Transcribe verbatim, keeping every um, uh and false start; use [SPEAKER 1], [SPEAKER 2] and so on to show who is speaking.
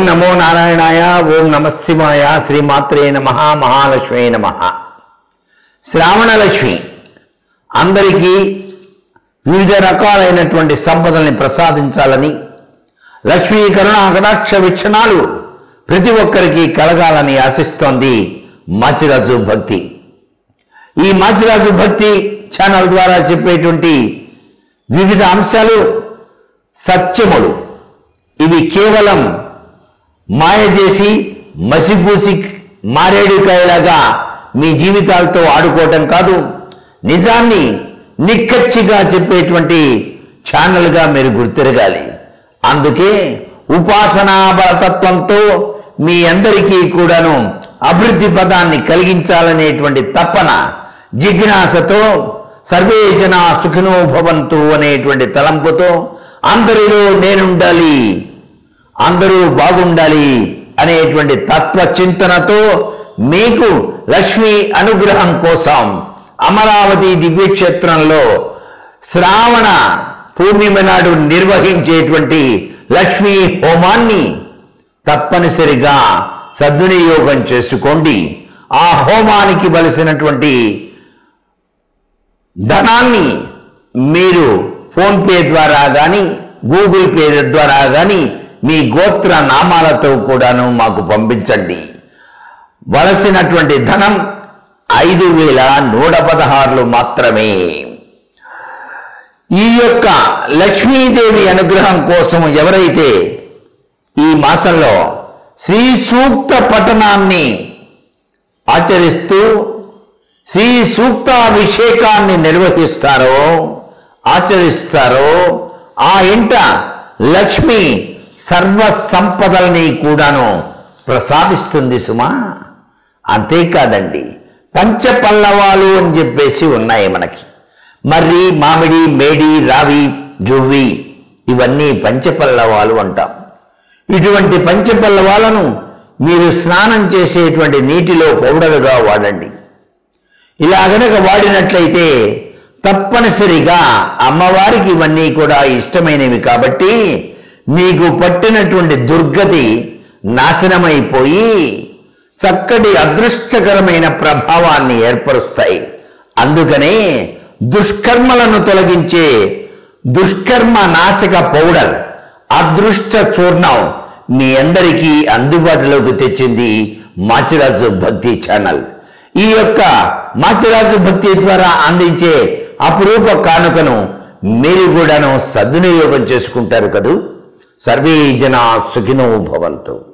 [SPEAKER 1] నమో నారాయణాయ, ఓం నమః శివాయ, శ్రీమాత్రే నమః, మహాలక్ష్మీ నమః. శ్రావణలక్ష్మి అందరికీ వివిధ రకాలైనటువంటి సంపదల్ని ప్రసాదించాలని, లక్ష్మీ కరుణా కటాక్ష వీక్షణాలు ప్రతి ఒక్కరికి కలగాలని ఆశిస్తోంది మాచిరాజు భక్తి. ఈ మాచిరాజు భక్తి ఛానల్ ద్వారా చెప్పేటువంటి వివిధ అంశాలు సత్యములు. ఇవి కేవలం మాయ చేసి మసిపూసి మారేడుకాయలాగా మీ జీవితాలతో ఆడుకోవటం కాదు, నిజాన్ని నిక్కచ్చిగా చెప్పేటువంటి ఛానల్గా మీరు గుర్తిరగాలి. అందుకే ఉపాసనా బలతత్వంతో మీ అందరికీ కూడాను అభివృద్ధి పదాన్ని కలిగించాలనేటువంటి తపన, జిజ్ఞాసతో సర్వే జనా సుఖినో భవంతు అనేటువంటి తలంపుతో అందరిలో నేనుండాలి, అందరూ బాగుండాలి అనేటువంటి తత్వ చింతనతో మీకు లక్ష్మీ అనుగ్రహం కోసం అమరావతి దివ్యక్షేత్రంలో శ్రావణ పూర్ణిమ నాడు నిర్వహించేటువంటి లక్ష్మీ హోమాన్ని తప్పనిసరిగా సద్వినియోగం చేసుకోండి. ఆ హోమానికి వలసినటువంటి ధనాన్ని మీరు ఫోన్పే ద్వారా కానీ గూగుల్ పే ద్వారా కానీ మీ గోత్ర నామాలతో కూడాను మాకు పంపించండి. వలసినటువంటి ధనం ఐదు వేల నూట పదహారులు మాత్రమే. ఈ యొక్క లక్ష్మీదేవి అనుగ్రహం కోసం ఎవరైతే ఈ మాసంలో శ్రీ సూక్త పఠనాన్ని ఆచరిస్తూ శ్రీ సూక్తాభిషేకాన్ని నిర్వహిస్తారో ఆచరిస్తారో ఆ ఇంట లక్ష్మి సర్వ సంపదల్ని కూడాను ప్రసాదిస్తుంది సుమా. అంతేకాదండి, పంచపల్లవాలు అని చెప్పేసి ఉన్నాయి మనకి. మర్రి, మామిడి, మేడి, రావి, జువ్వి ఇవన్నీ పంచపల్లవాలు అంటాం. ఇటువంటి పంచపల్లవాలను మీరు స్నానం చేసేటువంటి నీటిలో పౌడర్గా వాడండి. ఇలా గనక వాడినట్లయితే తప్పనిసరిగా అమ్మవారికి ఇవన్నీ కూడా ఇష్టమైనవి కాబట్టి మీకు పట్టినటువంటి దుర్గతి నాశనమైపోయి చక్కటి అదృష్టకరమైన ప్రభావాన్ని ఏర్పరుస్తాయి. అందుకనే దుష్కర్మలను తొలగించే దుష్కర్మ నాశక పౌడర్ అదృష్ట చూర్ణం మీ అందరికీ అందుబాటులోకి తెచ్చింది మాచిరాజు భక్తి ఛానల్. ఈ యొక్క మాచిరాజు భక్తి ద్వారా అందించే అపురూప కానుకను మీరు కూడాను సద్వినియోగం చేసుకుంటారు కదూ. సర్వే జనా సుఖినో భవంతు.